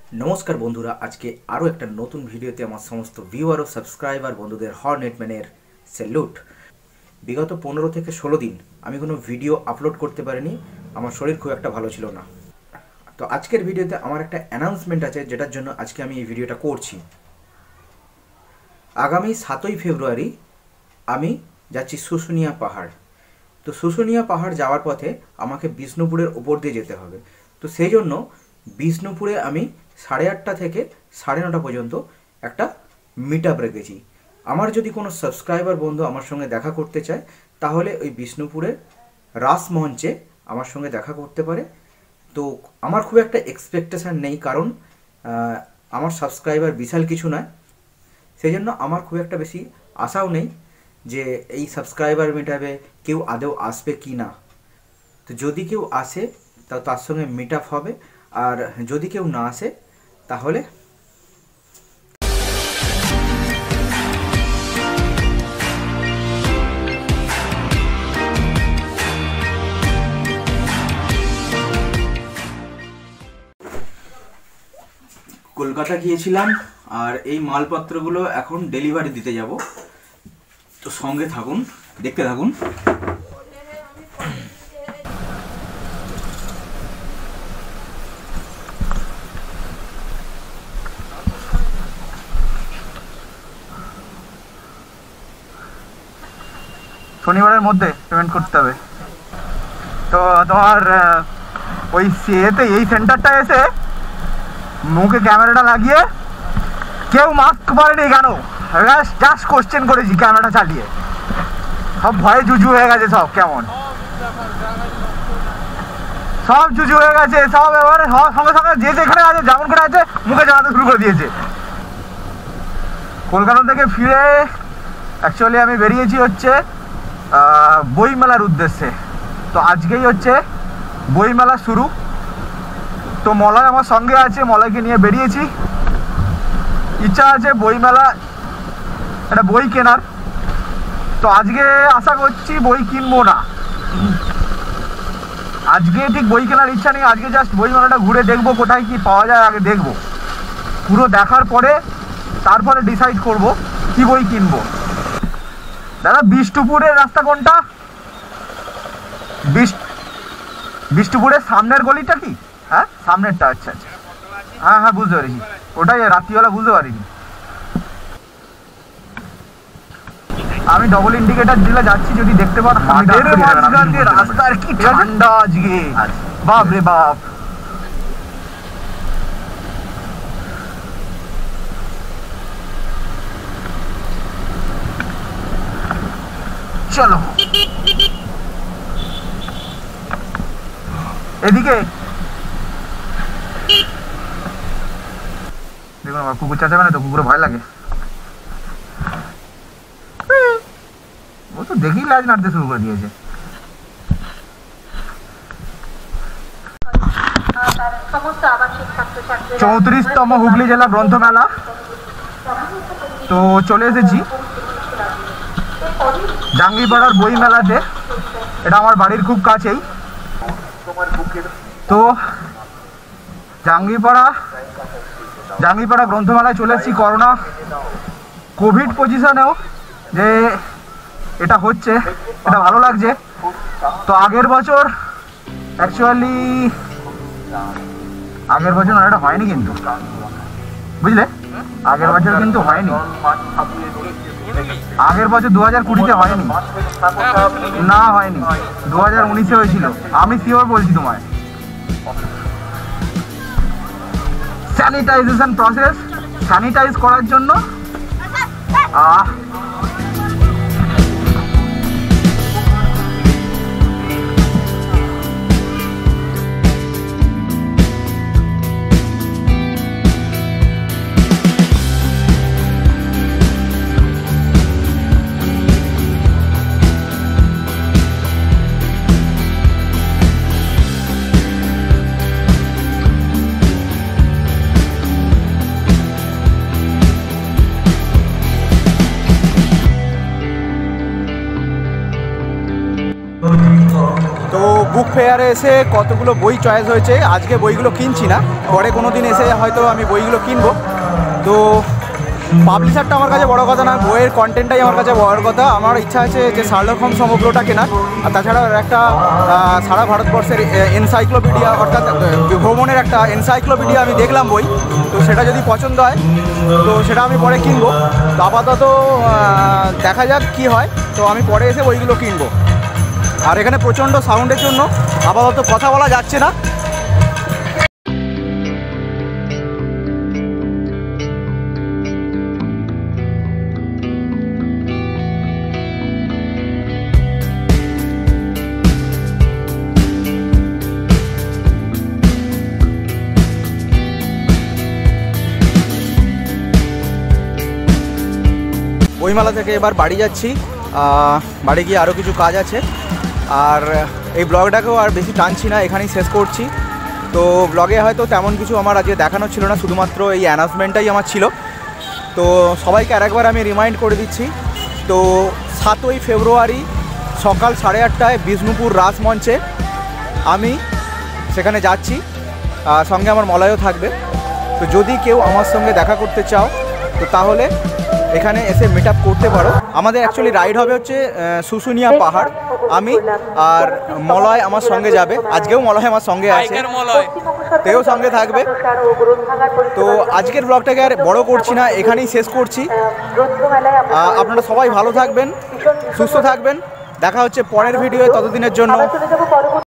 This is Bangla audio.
नमस्कार बंधुरा आज के आरो एक नतून भिडियोते आमार समस्त ভিউয়ার ও सबस्क्राइबार बंधुदेर हर्नेटम्यानेर सैल्यूट। विगत 15 থেকে 16 दिन आमी कोनो भिडियो आपलोड करते पारिनी, आमार शरीर खूब एक भालो छिलो ना। तो आजकेर भिडियोते आमार एक अनाउंसमेंट आछे जेटार जन्य आजके आमी एई भिडियोटा करछि। आगामी 7 फेब्रुआरी आमी जाচ্ছি শুশুনিয়া পাহাড়। तो শুশুনিয়া পাহাড় যাওয়ার পথে আমাকে বিষ্ণুপুরের উপর দিয়ে যেতে হবে। তো সেই জন্য বিষ্ণুপুরে আমি 8:30 থেকে 9:30 পর্যন্ত একটা মিটআপ রেখেছি। আমার যদি কোনো সাবস্ক্রাইবার বন্ধু আমার সঙ্গে দেখা করতে চায় তাহলে ওই বিষ্ণুপুরের রাসমঞ্চে আমার সঙ্গে দেখা করতে পারে। তো আমার খুব একটা এক্সপেকটেশন নেই, কারণ আমার সাবস্ক্রাইবার বিশাল কিছু নয়, সেই জন্য আমার খুব একটা বেশি আশাও নেই যে এই সাবস্ক্রাইবার মিটআপে কেউ আদৌ আসবে কি না। তো যদি কেউ আসে তার সঙ্গে মিটআপ হবে, আর যদি কেউ না আসে তাহলে কলকাতা গিয়েছিলাম আর এই মালপত্রগুলো এখন ডেলিভারি দিতে যাব। তো সঙ্গে থাকুন, দেখতে থাকুন। শনিবারের মধ্যে পেমেন্ট করতে হবে। তো তোমার ওই সেতে এই সেন্টারটা এসে মুখে ক্যামেরাটা লাগিয়ে কেউ মাস্ক পরেনি কেন, জাস্ট কোশ্চেন করেছি ক্যামেরাটা চালিয়ে, সব ভয়ে জুজু হয়ে গেছে, সব কেমন সব জুজু হয়ে গেছে সব। এবারে সঙ্গে সঙ্গে যে যেখানে আছে যেমন করে আছে মুখে জানাতে শুরু করে দিয়েছে। কলকাতা থেকে ফিরে অ্যাকচুয়ালি আমি বেরিয়েছি হচ্ছে বইমেলার উদ্দেশ্যে। তো আজকেই হচ্ছে বইমেলা শুরু। তো মলয় আমার সঙ্গে আছে, মলয়কে নিয়ে বেরিয়েছি। ইচ্ছা আছে বইমেলা একটা বই কেনার। তো আজকে আশা করছি বই কিনবো না, আজকে ঠিক বই কেনার ইচ্ছা নেই। আজকে জাস্ট বইমেলাটা ঘুরে দেখবো কোথায় কি পাওয়া যায়, আগে দেখবো, পুরো দেখার পরে তারপরে ডিসাইড করব কি বই কিনবো। দাদা বিষ্ণুপুরের রাস্তা কোনটা? বিষ্ণুপুরের সামনের গলিটা কি? হ্যাঁ সামনেরটা, আচ্ছা আচ্ছা, হ্যাঁ হ্যাঁ বুঝতে পেরেছি, ওটাই রাত্রিবেলা বুঝতে পারিনি। আমি ডবল ইন্ডিকেটার দিলে যাচ্ছি, যদি দেখতে পান রাস্তার কি ঠান্ডা আজকে, বাপ রে বাপ। চলো এদিকে দেখুন, আমার কুকুর চাচাবে না তো, কুকুরে ভয় লাগে, ও তো দেখেই লাজ নাড়তে শুরু করে দিয়েছে। 34তম হুগলি জেলা গ্রন্থমেলা। তো চলে এসেছি জাঙ্গিপাড়ার বই মেলাতে, এটা আমার বাড়ির খুব কাছেই। তো জাঙ্গিপাড়া গ্রন্থমেলায় চলে এসেছি করোনা কোভিড পজিশনেও যে এটা হচ্ছে, এটা ভালো লাগছে। তো আগের বছর অ্যাকচুয়ালি না, এটা হয়নি কিন্তু, বুঝলে, আগের বছর কিন্তু হয়নি, আগের বছর 2020-তে হয়নি, না হয়নি, 2019-এ হয়েছিল, আমি শিওর বলছি তোমায়। স্যানিটাইজেশন প্রসেস, স্যানিটাইজ করার জন্য ফেয়ারে এসে কতগুলো বই চয়েস হয়েছে। আজকে বইগুলো কিনছি না, পরে কোনো দিন এসে হয়তো আমি বইগুলো কিনবো। তো পাবলিশারটা আমার কাছে বড় কথা না, বইয়ের কন্টেন্টটাই আমার কাছে বড় কথা। আমার ইচ্ছা আছে যে শার্লক হোমস সমগ্রটা কেনার, আর তাছাড়া একটা সারা ভারতবর্ষের এনসাইক্লোপিডিয়া, অর্থাৎ ভ্রমণের একটা এনসাইক্লোপিডিয়া আমি দেখলাম বই, তো সেটা যদি পছন্দ হয় তো সেটা আমি পরে কিনবো। তো আপাতত দেখা যাক কি হয়, তো আমি পরে এসে বইগুলো কিনবো। আর এখানে প্রচণ্ড সাউন্ডের জন্য আপাতত কথা বলা যাচ্ছে না। বইমেলা থেকে এবার বাড়ি যাচ্ছি, বাড়ি গিয়ে আরও কিছু কাজ আছে। আর এই ব্লগটাকেও আর বেশি টানছি না, এখানেই শেষ করছি। তো ব্লগে হয়তো তেমন কিছু আমার আজকে দেখানো ছিল না, শুধুমাত্র এই অ্যানাউন্সমেন্টটাই আমার ছিল। তো সবাইকে আরেকবার আমি রিমাইন্ড করে দিচ্ছি। তো 7ই ফেব্রুয়ারি সকাল 8:30টায় বিষ্ণুপুর রাজমঞ্চে আমি সেখানে যাচ্ছি, সঙ্গে আমার মলয়ও থাকবে। তো যদি কেউ আমার সঙ্গে দেখা করতে চাও তো তাহলে এখানে এসে মিট আপ করতে পারো। আমাদের অ্যাকচুয়ালি রাইড হবে হচ্ছে শুশুনিয়া পাহাড়। আমি আর মলয় আমার সঙ্গে যাবে, আজকেও মলয় আমার সঙ্গে আছে, তেও সঙ্গে থাকবে। তো আজকের ব্লগটাকে আর বড় করছি না, এখানেই শেষ করছি। আপনারা সবাই ভালো থাকবেন, সুস্থ থাকবেন, দেখা হচ্ছে পরের ভিডিওয়ে। ততদিনের জন্য